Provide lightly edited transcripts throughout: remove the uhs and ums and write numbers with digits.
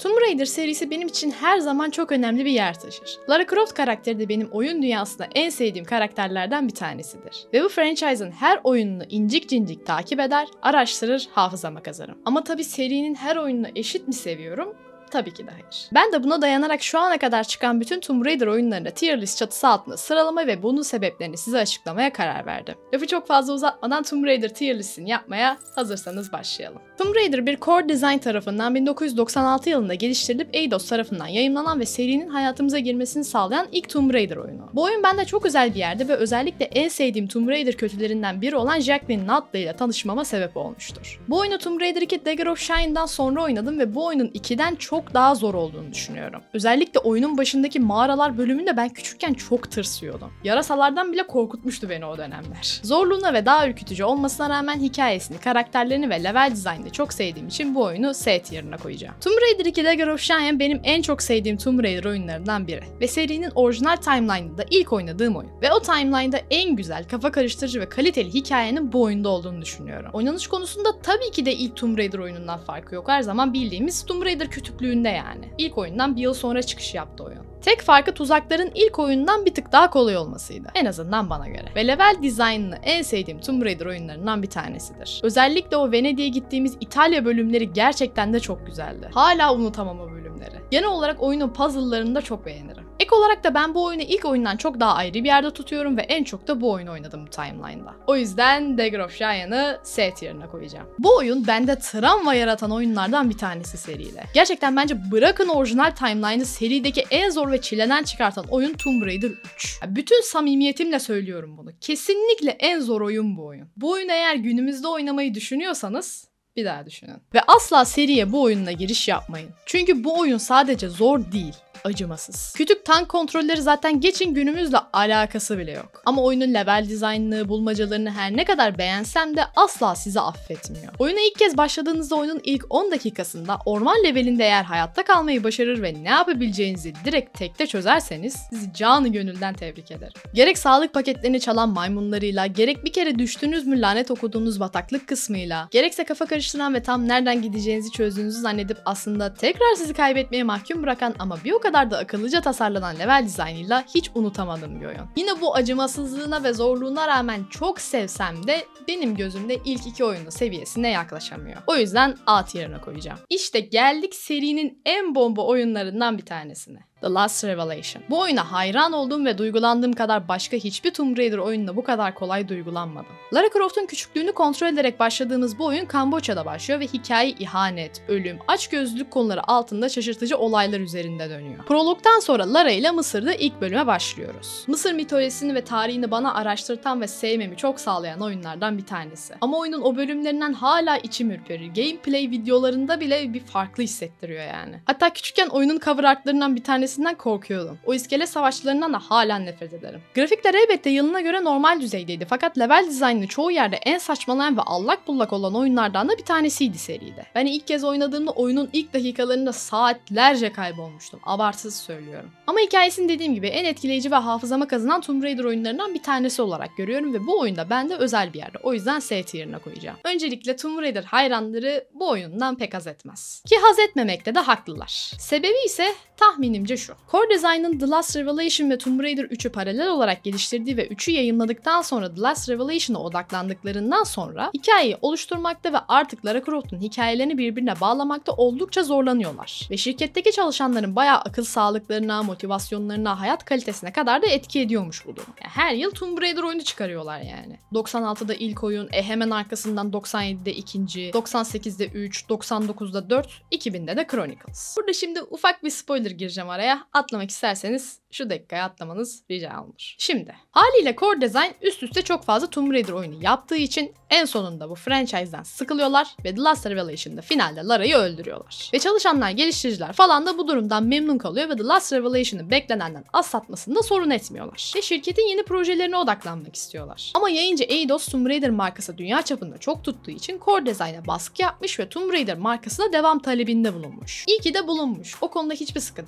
Tomb Raider serisi benim için her zaman çok önemli bir yer taşır. Lara Croft karakteri de benim oyun dünyasında en sevdiğim karakterlerden bir tanesidir. Ve bu franchise'ın her oyununu incik cincik takip eder, araştırır, hafızama kazarım. Ama tabii serinin her oyununu eşit mi seviyorum? Tabii ki de hayır. Ben de buna dayanarak şu ana kadar çıkan bütün Tomb Raider oyunlarını tier list çatısı altında sıralama ve bunun sebeplerini size açıklamaya karar verdim. Lafı çok fazla uzatmadan Tomb Raider tier listini yapmaya hazırsanız başlayalım. Tomb Raider bir Core Design tarafından 1996 yılında geliştirilip Eidos tarafından yayımlanan ve serinin hayatımıza girmesini sağlayan ilk Tomb Raider oyunu. Bu oyun bende çok özel bir yerde ve özellikle en sevdiğim Tomb Raider kötülerinden biri olan Jacqueline Nutley ile tanışmama sebep olmuştur. Bu oyunu Tomb Raider 2 Dagger of Shine'dan sonra oynadım ve bu oyunun 2'den çok daha zor olduğunu düşünüyorum. Özellikle oyunun başındaki mağaralar bölümünde ben küçükken çok tırsıyordum. Yarasalardan bile korkutmuştu beni o dönemler. Zorluğuna ve daha ürkütücü olmasına rağmen hikayesini, karakterlerini ve level dizaynını çok sevdiğim için bu oyunu S tier'ına koyacağım. Tomb Raider 2 Dagger of Shine benim en çok sevdiğim Tomb Raider oyunlarından biri ve serinin orijinal timeline'ında ilk oynadığım oyun. Ve o timeline'da en güzel, kafa karıştırıcı ve kaliteli hikayenin bu oyunda olduğunu düşünüyorum. Oynanış konusunda tabii ki de ilk Tomb Raider oyunundan farkı yok. Her zaman bildiğimiz Tomb Raider kütüklüğünde yani. İlk oyundan bir yıl sonra çıkış yaptı oyun. Tek farkı tuzakların ilk oyundan bir tık daha kolay olmasıydı. En azından bana göre. Ve level dizaynını en sevdiğim Tomb Raider oyunlarından bir tanesidir. Özellikle o Venedik'e gittiğimiz İtalya bölümleri gerçekten de çok güzeldi. Hala unutamam o bölümleri. Genel olarak oyunun puzzle'larını da çok beğenirim. Ek olarak da ben bu oyunu ilk oyundan çok daha ayrı bir yerde tutuyorum ve en çok da bu oyunu oynadım bu timeline'da. O yüzden Dagger of Shine'ı S tier'ına koyacağım. Bu oyun bende travma yaratan oyunlardan bir tanesi seriyle. Gerçekten bence bırakın orijinal timeline'ı, serideki en zor ve çileden çıkartan oyun Tomb Raider 3. Bütün samimiyetimle söylüyorum bunu. Kesinlikle en zor oyun bu oyun. Bu oyunu eğer günümüzde oynamayı düşünüyorsanız bir daha düşünün. Ve asla seriye bu oyunla giriş yapmayın. Çünkü bu oyun sadece zor değil, acımasız. Küçük tank kontrolleri zaten geçin, günümüzle alakası bile yok. Ama oyunun level dizaynını, bulmacalarını her ne kadar beğensem de asla sizi affetmiyor. Oyuna ilk kez başladığınızda oyunun ilk 10 dakikasında orman levelinde eğer hayatta kalmayı başarır ve ne yapabileceğinizi direkt tekte çözerseniz sizi canı gönülden tebrik ederim. Gerek sağlık paketlerini çalan maymunlarıyla, gerek bir kere düştünüz mü lanet okuduğunuz bataklık kısmıyla, gerekse kafa karıştıran ve tam nereden gideceğinizi çözdüğünüzü zannedip aslında tekrar sizi kaybetmeye mahkum bırakan ama bir o kadar da akıllıca tasarlanan level dizaynıyla hiç unutamadığım bir oyun. Yine bu acımasızlığına ve zorluğuna rağmen çok sevsem de benim gözümde ilk iki oyunun seviyesine yaklaşamıyor. O yüzden A tier'ına koyacağım. İşte geldik serinin en bomba oyunlarından bir tanesine. The Last Revelation. Bu oyuna hayran olduğum ve duygulandığım kadar başka hiçbir Tomb Raider oyununda bu kadar kolay duygulanmadım. Lara Croft'un küçüklüğünü kontrol ederek başladığımız bu oyun Kamboçya'da başlıyor ve hikaye ihanet, ölüm, açgözlülük konuları altında şaşırtıcı olaylar üzerinde dönüyor. Prolog'dan sonra Lara ile Mısır'da ilk bölüme başlıyoruz. Mısır mitolojisini ve tarihini bana araştırtan ve sevmemi çok sağlayan oyunlardan bir tanesi. Ama oyunun o bölümlerinden hala içim ürperir. Gameplay videolarında bile bir farklı hissettiriyor yani. Hatta küçükken oyunun cover artlarından bir tanesinden korkuyordum. O iskelet savaşçılarından da halen nefret ederim. Grafikler elbette yılına göre normal düzeydeydi fakat level dizaynı çoğu yerde en saçmalayan ve allak bullak olan oyunlardan da bir tanesiydi seride. Ben ilk kez oynadığımda oyunun ilk dakikalarında saatlerce kaybolmuştum. Abartısız söylüyorum. Ama hikayesini dediğim gibi en etkileyici ve hafızama kazınan Tomb Raider oyunlarından bir tanesi olarak görüyorum ve bu oyunda bende özel bir yerde. O yüzden S tier'ına koyacağım. Öncelikle Tomb Raider hayranları bu oyundan pek haz etmez. Ki haz etmemekte de haklılar. Sebebi ise tahminimce şu. Core Design'ın The Last Revelation ve Tomb Raider 3'ü paralel olarak geliştirdiği ve 3'ü yayınladıktan sonra The Last Revelation'a odaklandıklarından sonra hikayeyi oluşturmakta ve artık Lara Croft'un hikayelerini birbirine bağlamakta oldukça zorlanıyorlar. Ve şirketteki çalışanların bayağı akıl sağlıklarına, motivasyonlarına, hayat kalitesine kadar da etki ediyormuş bu durum. Yani her yıl Tomb Raider oyunu çıkarıyorlar yani. 96'da ilk oyun, hemen arkasından 97'de ikinci, 98'de 3, 99'da 4, 2000'de de Chronicles. Burada şimdi ufak bir spoiler gireceğim araya. Atlamak isterseniz şu dakikaya atlamanız rica olunur. Şimdi haliyle Core Design üst üste çok fazla Tomb Raider oyunu yaptığı için en sonunda bu franchise'den sıkılıyorlar ve The Last Revelation'da finalde Lara'yı öldürüyorlar. Ve çalışanlar, geliştiriciler falan da bu durumdan memnun kalıyor ve The Last Revelation'ı beklenenden az satmasında sorun etmiyorlar. Ve şirketin yeni projelerine odaklanmak istiyorlar. Ama yayıncı Eidos Tomb Raider markası dünya çapında çok tuttuğu için Core Design'a baskı yapmış ve Tomb Raider markasına devam talebinde bulunmuş. İyi ki de bulunmuş. O konuda hiçbir sıkıntımız yok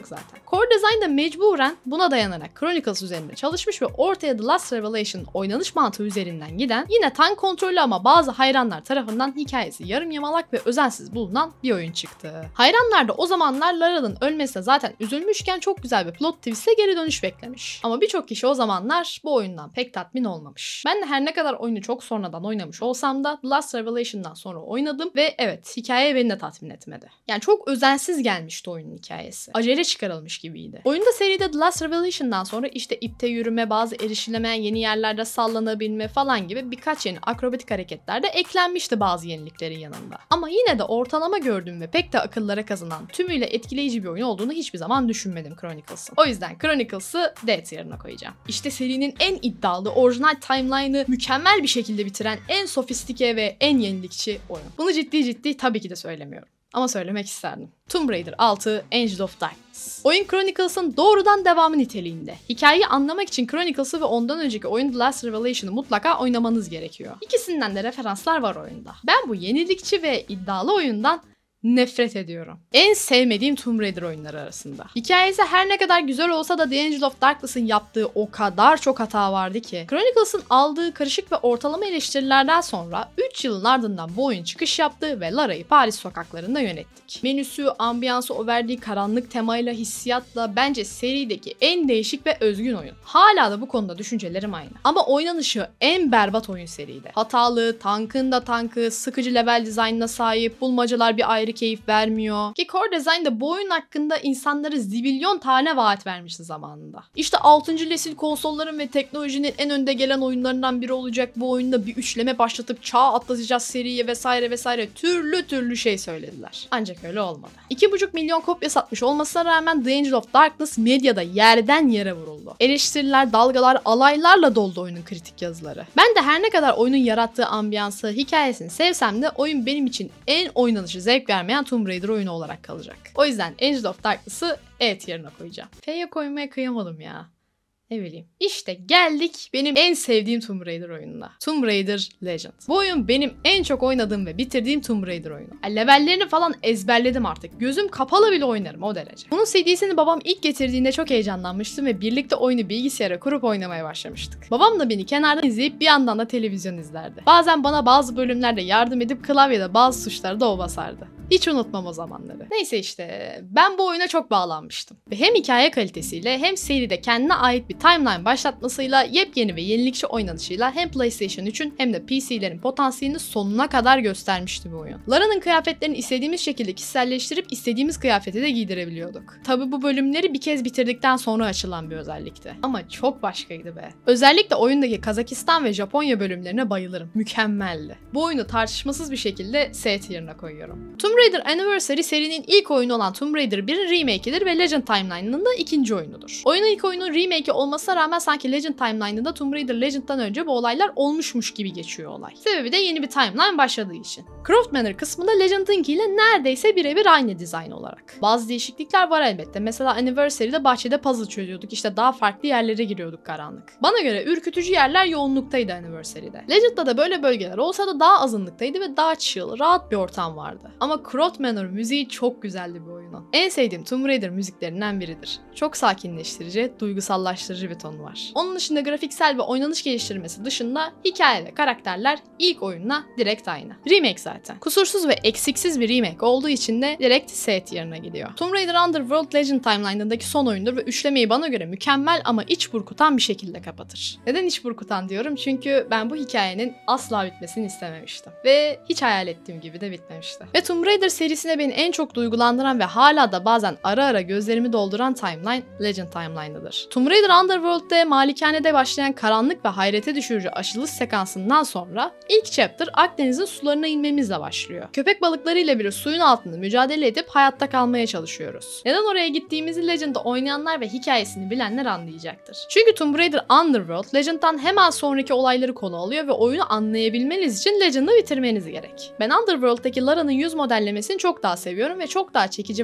zaten. Core Design de mecburen buna dayanarak Chronicles üzerinde çalışmış ve ortaya The Last Revelation oynanış mantığı üzerinden giden, yine tank kontrollü ama bazı hayranlar tarafından hikayesi yarım yamalak ve özensiz bulunan bir oyun çıktı. Hayranlar da o zamanlar Lara'nın ölmesine zaten üzülmüşken çok güzel bir plot twist'le geri dönüş beklemiş. Ama birçok kişi o zamanlar bu oyundan pek tatmin olmamış. Ben de her ne kadar oyunu çok sonradan oynamış olsam da The Last Revelation'dan sonra oynadım ve evet, hikaye beni de tatmin etmedi. Yani çok özensiz gelmişti oyunun hikayesi. Acele çıkarılmış gibiydi. Oyunda seride The Last Revelation'dan sonra işte ipte yürüme, bazı erişilemeyen yeni yerlerde sallanabilme falan gibi birkaç yeni akrobatik hareketler de eklenmişti bazı yeniliklerin yanında. Ama yine de ortalama gördüğüm ve pek de akıllara kazınan, tümüyle etkileyici bir oyun olduğunu hiçbir zaman düşünmedim Chronicles'ın. O yüzden Chronicles'ı D tier'ına koyacağım. İşte serinin en iddialı, orijinal timeline'ı mükemmel bir şekilde bitiren en sofistike ve en yenilikçi oyun. Bunu ciddi tabii ki de söylemiyorum. Ama söylemek isterdim. Tomb Raider 6 Angel of Darkness. Oyun Chronicles'ın doğrudan devamı niteliğinde. Hikayeyi anlamak için Chronicles'ı ve ondan önceki oyun The Last Revelation'ı mutlaka oynamanız gerekiyor. İkisinden de referanslar var oyunda. Ben bu yenilikçi ve iddialı oyundan nefret ediyorum. En sevmediğim Tomb Raider oyunları arasında. Hikayesi her ne kadar güzel olsa da The Angel of Darkness'ın yaptığı o kadar çok hata vardı ki. Chronicles'ın aldığı karışık ve ortalama eleştirilerden sonra 3 yılın ardından bu oyun çıkış yaptı ve Lara'yı Paris sokaklarında yönettik. Menüsü, ambiyansı, o verdiği karanlık temayla, hissiyatla bence serideki en değişik ve özgün oyun. Hala da bu konuda düşüncelerim aynı. Ama oynanışı en berbat oyun seride. Hatalı, tankın da tankı, sıkıcı level dizaynına sahip, bulmacalar bir ayrı keyif vermiyor. Ki Core Design de bu oyun hakkında insanlara zibilyon tane vaat vermişti zamanında. İşte 6. nesil konsolların ve teknolojinin en önde gelen oyunlarından biri olacak bu oyunda, bir üçleme başlatıp çağ atlatacağız seriye vesaire türlü şey söylediler. Ancak öyle olmadı. 2,5 milyon kopya satmış olmasına rağmen The Angel of Darkness medyada yerden yere vuruldu. Eleştiriler, dalgalar, alaylarla doldu oyunun kritik yazıları. Ben de her ne kadar oyunun yarattığı ambiyansı, hikayesini sevsem de oyun benim için en oynanışı zevk vermeyen Tomb Raider oyunu olarak kalacak. O yüzden Angel of Darkness'ı E tier'ine koyacağım. F'ye koymaya kıyamadım ya. Ne bileyim. İşte geldik benim en sevdiğim Tomb Raider oyununa. Tomb Raider Legend. Bu oyun benim en çok oynadığım ve bitirdiğim Tomb Raider oyunu. Levellerini falan ezberledim artık. Gözüm kapalı bile oynarım o derece. Bunun CD'sini babam ilk getirdiğinde çok heyecanlanmıştım ve birlikte oyunu bilgisayara kurup oynamaya başlamıştık. Babam da beni kenardan izleyip bir yandan da televizyon izlerdi. Bazen bana bazı bölümlerde yardım edip klavyede bazı tuşları da o basardı. Hiç unutmam o zamanları. Neyse işte ben bu oyuna çok bağlanmıştım. Ve hem hikaye kalitesiyle hem seride kendine ait bir timeline başlatmasıyla, yepyeni ve yenilikçi oynanışıyla hem PlayStation 3'ün hem de PC'lerin potansiyelini sonuna kadar göstermişti bu oyun. Lara'nın kıyafetlerini istediğimiz şekilde kişiselleştirip istediğimiz kıyafeti de giydirebiliyorduk. Tabi bu bölümleri bir kez bitirdikten sonra açılan bir özellikti. Ama çok başkaydı be. Özellikle oyundaki Kazakistan ve Japonya bölümlerine bayılırım. Mükemmeldi. Bu oyunu tartışmasız bir şekilde S tier'ına koyuyorum. Tomb Raider Anniversary serinin ilk oyunu olan Tomb Raider 1'in remake'idir ve Legend Timeline'ının da ikinci oyunudur. Oyunun ilk oyunun remake'i olmasına rağmen sanki Legend Timeline'ında Tomb Raider Legend'dan önce bu olaylar olmuşmuş gibi geçiyor olay. Sebebi de yeni bir timeline başladığı için. Croft Manor kısmında Legend'ınkiyle neredeyse birebir aynı dizayn olarak. Bazı değişiklikler var elbette. Mesela Anniversary'de bahçede puzzle çözüyorduk. İşte daha farklı yerlere giriyorduk karanlık. Bana göre ürkütücü yerler yoğunluktaydı Anniversary'de. Legend'da da böyle bölgeler olsa da daha azınlıktaydı ve daha chill, rahat bir ortam vardı. Ama Croft Manor müziği çok güzeldi bu oyunun. En sevdiğim Tomb Raider müziklerinden biridir. Çok sakinleştirici, duygusallaştırıcı bir tonu var. Onun dışında grafiksel ve oynanış geliştirmesi dışında hikaye ve karakterler ilk oyunla direkt aynı. Remake zaten. Kusursuz ve eksiksiz bir remake olduğu için de direkt S tier'ine gidiyor. Tomb Raider Underworld Legend Timeline'ındaki son oyundur ve üçlemeyi bana göre mükemmel ama iç burkutan bir şekilde kapatır. Neden iç burkutan diyorum? Çünkü ben bu hikayenin asla bitmesini istememiştim. Ve hiç hayal ettiğim gibi de bitmemişti. Ve Tomb Raider serisine beni en çok duygulandıran ve hala da bazen ara ara gözlerimi dolduran timeline Legend Timeline'ıdır. Tomb Raider Underworld'de malikanede başlayan karanlık ve hayrete düşürücü açılış sekansından sonra ilk chapter Akdeniz'in sularına inmemizle başlıyor. Köpek balıklarıyla bile suyun altında mücadele edip hayatta kalmaya çalışıyoruz. Neden oraya gittiğimizi Legend'da oynayanlar ve hikayesini bilenler anlayacaktır. Çünkü Tomb Raider Underworld Legend'dan hemen sonraki olayları konu alıyor ve oyunu anlayabilmeniz için Legend'ı bitirmeniz gerek. Ben Underworld'daki Lara'nın yüz modellemesini çok daha seviyorum ve çok daha çekici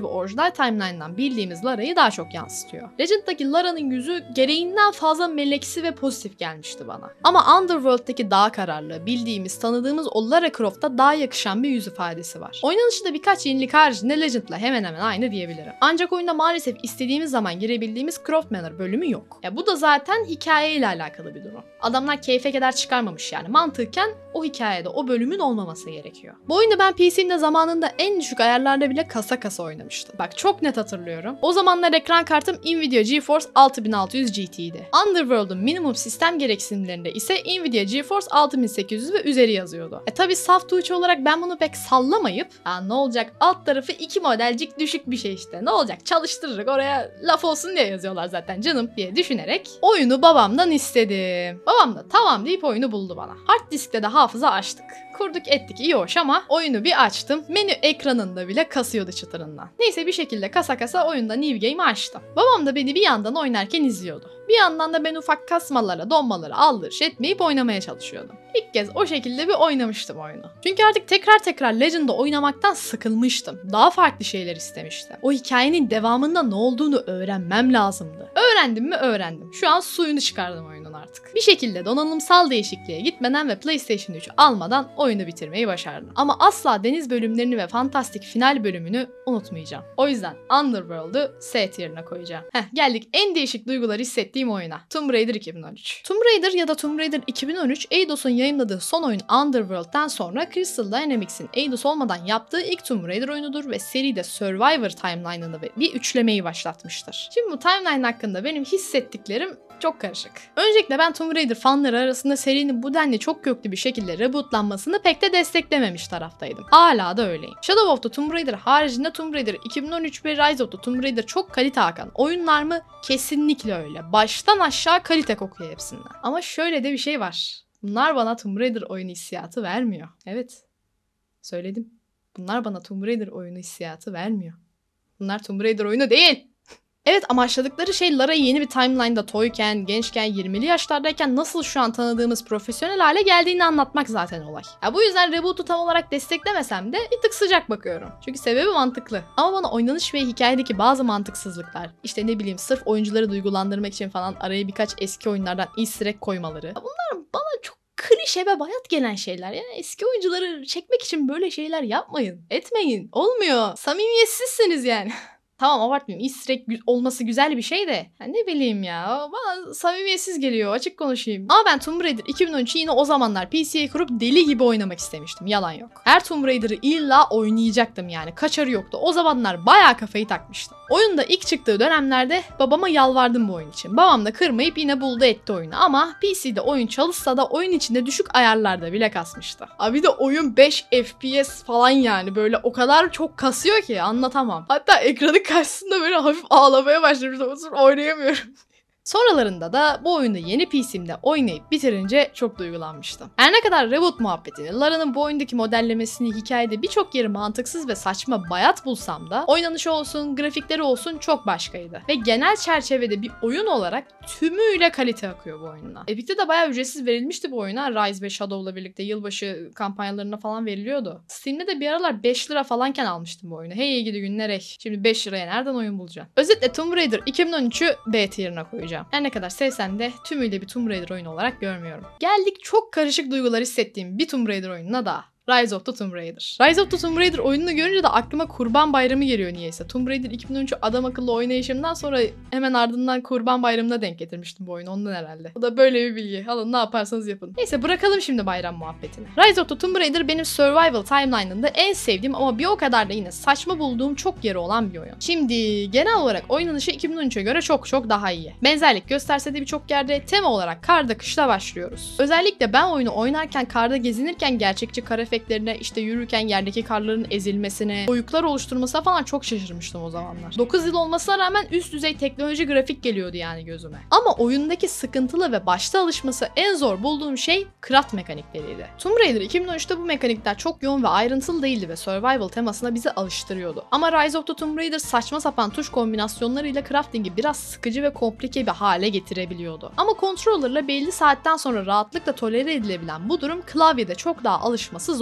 ve orijinal timeline'dan bildiğimiz Lara'yı daha çok yansıtıyor. Legend'daki Lara'nın yüzü gereğinden fazla meleksi ve pozitif gelmişti bana. Ama Underworld'daki daha kararlı, bildiğimiz, tanıdığımız o Lara Croft'a daha yakışan bir yüz ifadesi var. Oynanışında birkaç yenilik haricinde Legend'la hemen hemen aynı diyebilirim. Ancak oyunda maalesef istediğimiz zaman girebildiğimiz Croft Manor bölümü yok. Ya bu da zaten hikayeyle alakalı bir durum. Adamlar keyfe keder çıkarmamış yani. Mantıken o hikayede o bölümün olmaması gerekiyor. Bu oyunu ben PC'mde zamanında en düşük ayarlarda bile kasa kasa oynamıştım. Bak çok net hatırlıyorum. O zamanlar ekran kartım Nvidia GeForce 6600 GT'ydi. Underworld'un minimum sistem gereksinimlerinde ise Nvidia GeForce 6800 ve üzeri yazıyordu. Tabi saf tuğç olarak ben bunu pek sallamayıp ya ne olacak alt tarafı 2 modelcik düşük bir şey işte ne olacak çalıştırırız oraya laf olsun diye yazıyorlar zaten canım diye düşünerek oyunu babamdan istedim. Babam da tamam deyip oyunu buldu bana. Hard diskte de hafıza açtık. Kurduk ettik iyi hoş ama oyunu bir açtım. Menü ekranında bile kasıyordu çıtırından. Neyse bir şekilde kasa kasa oyunda New Game'i açtım. Babam da beni bir yandan oynarken izliyordu. Bir yandan da ben ufak kasmalara, donmalara aldırış etmeyip oynamaya çalışıyordum. İlk kez o şekilde bir oynamıştım oyunu. Çünkü artık tekrar Legend'da oynamaktan sıkılmıştım. Daha farklı şeyler istemiştim. O hikayenin devamında ne olduğunu öğrenmem lazımdı. Öğrendim mi öğrendim. Şu an suyunu çıkardım oyunun artık. Bir şekilde donanımsal değişikliğe gitmeden ve PlayStation 3 almadan oyunu bitirmeyi başardım. Ama asla deniz bölümlerini ve fantastik final bölümünü unutmayacağım. O yüzden Underworld'u S tier'ine koyacağım. Geldik en değişik duyguları hissettiğim oyuna. Tomb Raider 2013. Tomb Raider ya da Tomb Raider 2013, Eidos'un yayınladığı son oyun Underworld'den sonra Crystal Dynamics'in Eidos olmadan yaptığı ilk Tomb Raider oyunudur ve seride Survivor timeline'ını ve bir üçlemeyi başlatmıştır. Şimdi bu timeline hakkında benim hissettiklerim çok karışık. Öncelikle ben Tomb Raider fanları arasında serinin bu denli çok köklü bir şekilde rebootlanmasını pek de desteklememiş taraftaydım. Hala da öyleyim. Shadow of the Tomb Raider haricinde Tomb Raider 2013 ve Rise of the Tomb Raider çok kalite hakan oyunlar mı? Kesinlikle öyle. Baştan aşağı kalite kokuyor hepsinden. Ama şöyle de bir şey var. Bunlar bana Tomb Raider oyunu hissiyatı vermiyor. Evet. Söyledim. Bunlar bana Tomb Raider oyunu hissiyatı vermiyor. Bunlar Tomb Raider oyunu değil. Evet amaçladıkları şey Lara'yı yeni bir timeline'da toyken, gençken, 20'li yaşlardayken nasıl şu an tanıdığımız profesyonel hale geldiğini anlatmak zaten olay. Ya bu yüzden reboot'u tam olarak desteklemesem de bir tık sıcak bakıyorum. Çünkü sebebi mantıklı. Ama bana oynanış ve hikayedeki bazı mantıksızlıklar, işte ne bileyim sırf oyuncuları duygulandırmak için falan araya birkaç eski oyunlardan easter egg koymaları. Bunlar bana çok klişe ve bayat gelen şeyler. Yani eski oyuncuları çekmek için böyle şeyler yapmayın. Etmeyin. Olmuyor. Samimiyetsizsiniz yani. Tamam abartmayayım. Easter egg olması güzel bir şey de. Yani ne bileyim ya. Bana samimiyetsiz geliyor. Açık konuşayım. Ama ben Tomb Raider 2013'ü yine o zamanlar PC'ye kurup deli gibi oynamak istemiştim. Yalan yok. Her Tomb Raider'ı illa oynayacaktım yani. Kaçarı yoktu. O zamanlar bayağı kafayı takmıştım. Oyunda ilk çıktığı dönemlerde babama yalvardım bu oyun için. Babam da kırmayıp yine buldu etti oyunu. Ama PC'de oyun çalışsa da oyun içinde düşük ayarlarda bile kasmıştı. Abi de oyun 5 FPS falan yani. Böyle o kadar çok kasıyor ki anlatamam. Hatta ekranı karşısında böyle hafif ağlamaya başlamıştım. Oynayamıyorum. Sonralarında da bu oyunu yeni PC'mde oynayıp bitirince çok duygulanmıştım. Her ne kadar reboot muhabbetini, Lara'nın bu oyundaki modellemesini hikayede birçok yeri mantıksız ve saçma bayat bulsam da oynanışı olsun, grafikleri olsun çok başkaydı. Ve genel çerçevede bir oyun olarak tümüyle kalite akıyor bu oyunla. Epic'te de bayağı ücretsiz verilmişti bu oyuna. Rise ve Shadow'la birlikte yılbaşı kampanyalarına falan veriliyordu. Steam'de de bir aralar 5 lira falanken almıştım bu oyunu. Hey gidi günler ey. Şimdi 5 liraya nereden oyun bulacaksın? Özetle Tomb Raider 2013'ü B tier'ine koyacağım. Her ne kadar sevsem de tümüyle bir Tomb Raider oyunu olarak görmüyorum. Geldik çok karışık duygular hissettiğim bir Tomb Raider oyununa daha. Rise of the Tomb Raider. Rise of the Tomb Raider oyununu görünce de aklıma Kurban Bayramı geliyor niyeyse. Tomb Raider 2013'ü adam akıllı oynayışımdan sonra hemen ardından Kurban Bayramı'na denk getirmiştim bu oyunu ondan herhalde. O da böyle bir bilgi. Alın ne yaparsanız yapın. Neyse bırakalım şimdi bayram muhabbetini. Rise of the Tomb Raider benim survival timeline'ında en sevdiğim ama bir o kadar da yine saçma bulduğum çok yeri olan bir oyun. Şimdi genel olarak oynanışı 2013'e göre çok daha iyi. Benzerlik gösterse de birçok yerde tema olarak karda kışta başlıyoruz. Özellikle ben oyunu oynarken karda gezinirken gerçekçi kar efektlerine, işte yürürken yerdeki karların ezilmesine, oyuklar oluşturmasına falan çok şaşırmıştım o zamanlar. 9 yıl olmasına rağmen üst düzey teknoloji grafik geliyordu yani gözüme. Ama oyundaki sıkıntılı ve başta alışması en zor bulduğum şey craft mekanikleriydi. Tomb Raider 2013'te bu mekanikler çok yoğun ve ayrıntılı değildi ve survival temasına bizi alıştırıyordu. Ama Rise of the Tomb Raider saçma sapan tuş kombinasyonlarıyla crafting'i biraz sıkıcı ve komplike bir hale getirebiliyordu. Ama controller'la belli saatten sonra rahatlıkla tolere edilebilen bu durum klavyede çok daha alışması zor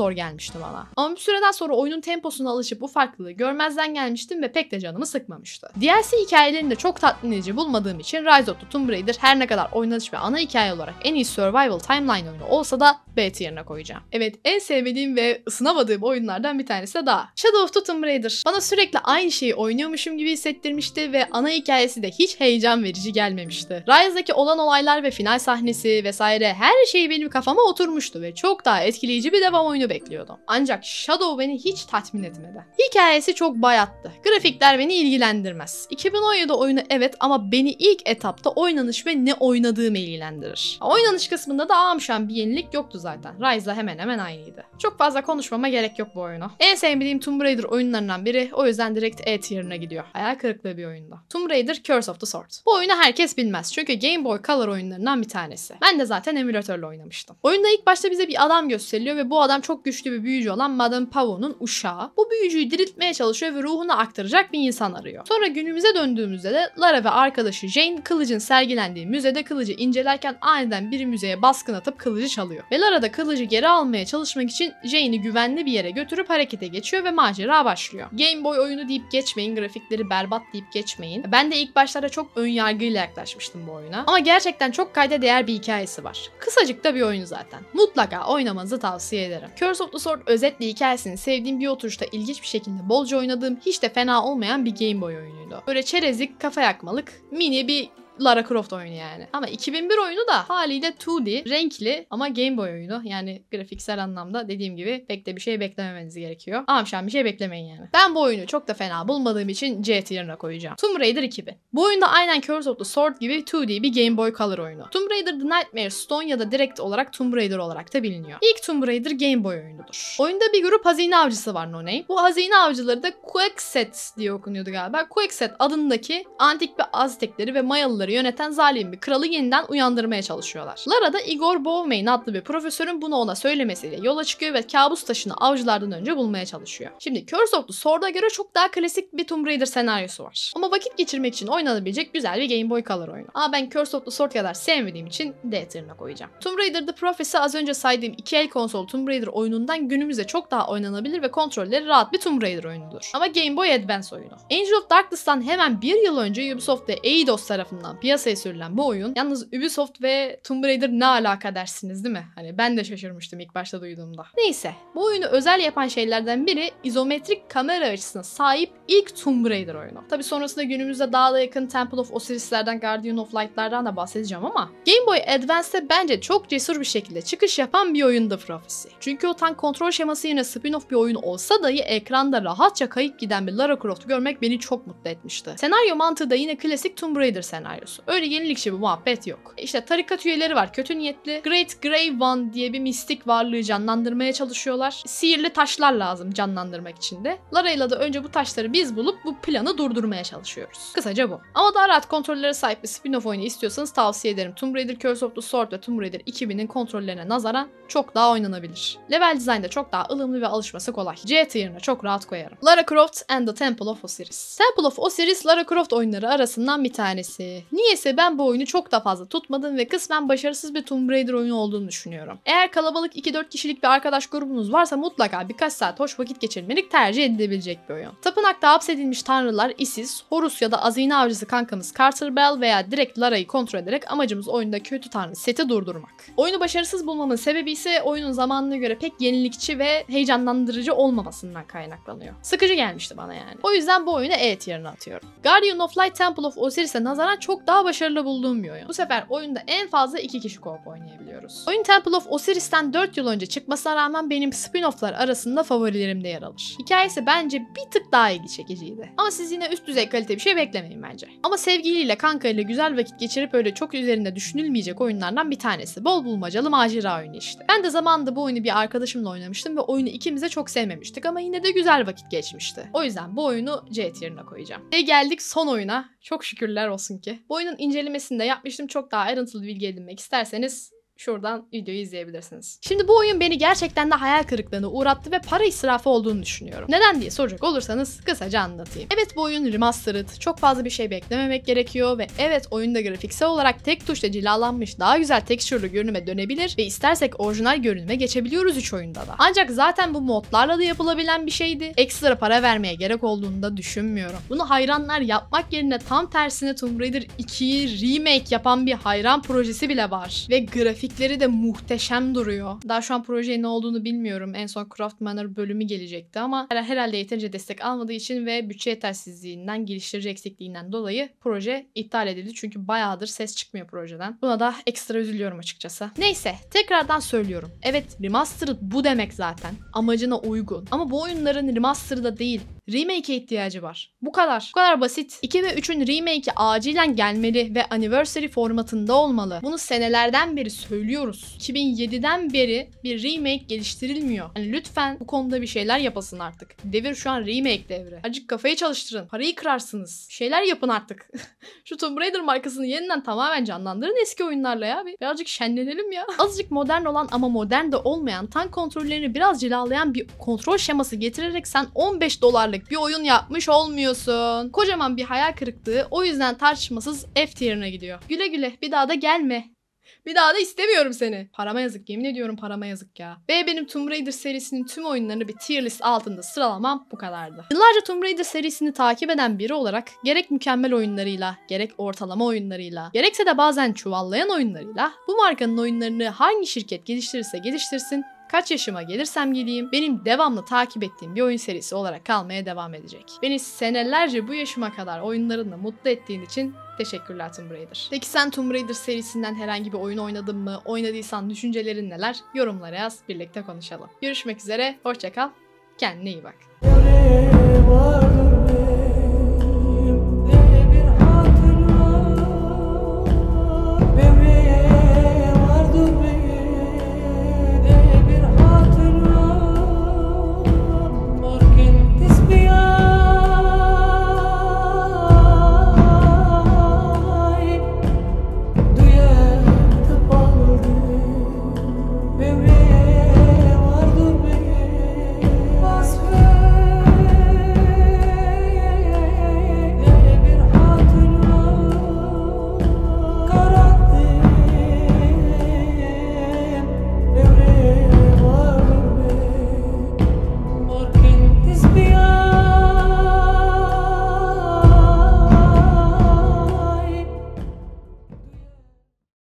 zor gelmişti bana. Ama bir süreden sonra oyunun temposuna alışıp bu farklılığı görmezden gelmiştim ve pek de canımı sıkmamıştı. DLC hikayelerini de çok tatmin edici bulmadığım için Rise of the Tomb Raider her ne kadar oynanış ve ana hikaye olarak en iyi survival timeline oyunu olsa da B tier'ine koyacağım. Evet, en sevmediğim ve ısınamadığım oyunlardan bir tanesi de daha. Shadow of the Tomb Raider. Bana sürekli aynı şeyi oynuyormuşum gibi hissettirmişti ve ana hikayesi de hiç heyecan verici gelmemişti. Rise'daki olan olaylar ve final sahnesi vesaire her şey benim kafama oturmuştu ve çok daha etkileyici bir devam oyunu bekliyordum. Ancak Shadow beni hiç tatmin etmedi. Hikayesi çok bayattı. Grafikler beni ilgilendirmez. 2017 oyunu evet ama beni ilk etapta oynanış ve ne oynadığım ilgilendirir. Oynanış kısmında da amşan bir yenilik yoktu zaten. Rise'la hemen hemen aynıydı. Çok fazla konuşmama gerek yok bu oyunu. En sevmediğim Tomb Raider oyunlarından biri, o yüzden direkt E tier'ine gidiyor. Hayal kırıklığı bir oyunda. Tomb Raider Curse of the Sword. Bu oyunu herkes bilmez çünkü Game Boy Color oyunlarından bir tanesi. Ben de zaten emülatörle oynamıştım. Oyunda ilk başta bize bir adam gösteriliyor ve bu adam çok güçlü bir büyücü olan Madame Pavon'un uşağı. Bu büyücüyü diriltmeye çalışıyor ve ruhunu aktaracak bir insan arıyor. Sonra günümüze döndüğümüzde de Lara ve arkadaşı Jane kılıcın sergilendiği müzede kılıcı incelerken aniden bir müzeye baskın atıp kılıcı çalıyor. Ve Lara da kılıcı geri almaya çalışmak için Jane'i güvenli bir yere götürüp harekete geçiyor ve macera başlıyor. Game Boy oyunu deyip geçmeyin, grafikleri berbat deyip geçmeyin. Ben de ilk başlarda çok ön yargıyla yaklaşmıştım bu oyuna. Ama gerçekten çok kayda değer bir hikayesi var. Kısacık da bir oyun zaten. Mutlaka oynamanızı tavsiye ederim. Curse of the Sword özetle hikayesini sevdiğim bir oturuşta ilginç bir şekilde bolca oynadığım hiç de fena olmayan bir Game Boy oyunuydu. Böyle çerezlik, kafa yakmalık, mini bir Lara Croft oyunu yani. Ama 2001 oyunu da haliyle 2D, renkli ama Game Boy oyunu. Yani grafiksel anlamda dediğim gibi pek de bir şey beklememeniz gerekiyor. Amşan bir şey beklemeyin yani. Ben bu oyunu çok da fena bulmadığım için C tier'ine koyacağım. Tomb Raider 2000. Bu oyunda aynen Curse of the Sword gibi 2D bir Game Boy Color oyunu. Tomb Raider The Nightmare Stone ya da direkt olarak Tomb Raider olarak da biliniyor. İlk Tomb Raider Game Boy oyunudur. Oyunda bir grup hazine avcısı var, no name. Bu hazine avcıları da Quetzalcoatl diye okunuyordu galiba. Quetzalcoatl adındaki antik bir Aztekleri ve Mayalıları yöneten zalim bir kralı yeniden uyandırmaya çalışıyorlar. Lara da Igor Bovmain adlı bir profesörün bunu ona söylemesiyle yola çıkıyor ve kabus taşını avcılardan önce bulmaya çalışıyor. Şimdi Curse of the Sword'a göre çok daha klasik bir Tomb Raider senaryosu var. Ama vakit geçirmek için oynanabilecek güzel bir Game Boy Color oyunu. Ama ben Curse of the Sword kadar sevmediğim için D tier'ine koyacağım. Tomb Raider The Prophecy az önce saydığım iki el konsol Tomb Raider oyunundan günümüzde çok daha oynanabilir ve kontrolleri rahat bir Tomb Raider oyunudur. Ama Game Boy Advance oyunu. Angel of Darkness'tan hemen bir yıl önce Ubisoft ve Eidos tarafından piyasaya sürülen bu oyun. Yalnız Ubisoft ve Tomb Raider ne alaka dersiniz değil mi? Hani ben de şaşırmıştım ilk başta duyduğumda. Neyse, bu oyunu özel yapan şeylerden biri izometrik kamera açısına sahip ilk Tomb Raider oyunu. Tabi sonrasında günümüzde daha da yakın Temple of Osiris'lerden, Guardian of Light'lardan da bahsedeceğim ama Game Boy Advance'de bence çok cesur bir şekilde çıkış yapan bir oyundu Prophecy. Çünkü o tank kontrol şeması yine spin-off bir oyun olsa dahi ekranda rahatça kayıp giden bir Lara Croft görmek beni çok mutlu etmişti. Senaryo mantığı da yine klasik Tomb Raider senaryosu. Öyle yenilikçi bir muhabbet yok. İşte tarikat üyeleri var, kötü niyetli. Great Grey One diye bir mistik varlığı canlandırmaya çalışıyorlar. Sihirli taşlar lazım canlandırmak için de. Lara'yla da önce bu taşları biz bulup bu planı durdurmaya çalışıyoruz. Kısaca bu. Ama daha rahat kontrollere sahip bir spin-off oyunu istiyorsanız tavsiye ederim. Tomb Raider Curse of the Sword ve Tomb Raider 2000'in kontrollerine nazaran çok daha oynanabilir. Level design de çok daha ılımlı ve alışması kolay. C tier'ine çok rahat koyarım. Lara Croft and the Temple of Osiris. Temple of Osiris Lara Croft oyunları arasından bir tanesi. Niyeyse ben bu oyunu çok da fazla tutmadım ve kısmen başarısız bir Tomb Raider oyunu olduğunu düşünüyorum. Eğer kalabalık 2-4 kişilik bir arkadaş grubunuz varsa mutlaka birkaç saat hoş vakit geçirmelik tercih edilebilecek bir oyun. Tapınakta hapsedilmiş tanrılar Isis, Horus ya da hazine avcısı kankamız Carter Bell veya direkt Lara'yı kontrol ederek amacımız oyunda kötü tanrı Set'i durdurmak. Oyunu başarısız bulmamın sebebi ise oyunun zamanına göre pek yenilikçi ve heyecanlandırıcı olmamasından kaynaklanıyor. Sıkıcı gelmişti bana yani. O yüzden bu oyunu E tier'ine atıyorum. Guardian of Light Temple of Osiris'e nazaran çok daha başarılı bulduğum bir oyun. Bu sefer oyunda en fazla 2 kişi co-op oynayabiliyoruz. Oyun Temple of Osiris'ten 4 yıl önce çıkmasına rağmen benim spin-off'lar arasında favorilerimde yer alır. Hikayesi bence bir tık daha ilgi çekiciydi. Ama siz yine üst düzey kalite bir şey beklemeyin bence. Ama sevgiliyle, kankayla güzel vakit geçirip öyle çok üzerinde düşünülmeyecek oyunlardan bir tanesi. Bol bulmacalı macera oyunu işte. Ben de zamanında bu oyunu bir arkadaşımla oynamıştım ve oyunu ikimiz de çok sevmemiştik ama yine de güzel vakit geçmişti. O yüzden bu oyunu C tier'ine koyacağım. Ve geldik son oyuna. Çok şükürler olsun ki. Bu oyunun incelemesini de yapmıştım. Çok daha ayrıntılı bilgi edinmek isterseniz şuradan videoyu izleyebilirsiniz. Şimdi bu oyun beni gerçekten de hayal kırıklığına uğrattı ve para israfı olduğunu düşünüyorum. Neden diye soracak olursanız kısaca anlatayım. Evet, bu oyun remastered, çok fazla bir şey beklememek gerekiyor ve evet, oyunda grafiksel olarak tek tuşla cilalanmış daha güzel tekstürlü görünüme dönebilir ve istersek orijinal görünüme geçebiliyoruz 3 oyunda da. Ancak zaten bu modlarla da yapılabilen bir şeydi. Ekstra para vermeye gerek olduğunu da düşünmüyorum. Bunu hayranlar yapmak yerine tam tersine Tomb Raider 2'yi remake yapan bir hayran projesi bile var. Ve grafikleri de muhteşem duruyor. Daha şu an projeye ne olduğunu bilmiyorum. En son Craft Manor bölümü gelecekti ama herhalde yeterince destek almadığı için ve bütçe yetersizliğinden, geliştirici eksikliğinden dolayı proje iptal edildi. Çünkü bayağıdır ses çıkmıyor projeden. Buna da ekstra üzülüyorum açıkçası. Neyse, tekrardan söylüyorum. Evet, remastered bu demek zaten. Amacına uygun. Ama bu oyunların remastered'da değil, remake'e ihtiyacı var. Bu kadar. Bu kadar basit. 2 ve 3'ün remake'i acilen gelmeli ve anniversary formatında olmalı. Bunu senelerden beri söylüyoruz. 2007'den beri bir remake geliştirilmiyor. Yani lütfen bu konuda bir şeyler yapasın artık. Devir şu an remake devri. Azıcık kafayı çalıştırın. Parayı kırarsınız. Bir şeyler yapın artık. Şu Tomb Raider markasını yeniden tamamen canlandırın eski oyunlarla ya. Birazcık şenlenelim ya. Azıcık modern olan ama modern de olmayan, tank kontrollerini biraz cilalayan bir kontrol şeması getirerek sen $15 bir oyun yapmış olmuyorsun. Kocaman bir hayal kırıklığı, o yüzden tartışmasız F tier'ine gidiyor. Güle güle, bir daha da gelme. Bir daha da istemiyorum seni. Parama yazık, yemin ediyorum parama yazık ya. Ve benim Tomb Raider serisinin tüm oyunlarını bir tier list altında sıralamam bu kadardı. Yıllarca Tomb Raider serisini takip eden biri olarak gerek mükemmel oyunlarıyla, gerek ortalama oyunlarıyla, gerekse de bazen çuvallayan oyunlarıyla bu markanın oyunlarını hangi şirket geliştirirse geliştirsin, kaç yaşıma gelirsem geleyim, benim devamlı takip ettiğim bir oyun serisi olarak kalmaya devam edecek. Beni senelerce bu yaşıma kadar oyunlarınla mutlu ettiğin için teşekkürler Tomb Raider. Peki sen Tomb Raider serisinden herhangi bir oyun oynadın mı? Oynadıysan düşüncelerin neler? Yorumlara yaz, birlikte konuşalım. Görüşmek üzere, hoşça kal, kendine iyi bak.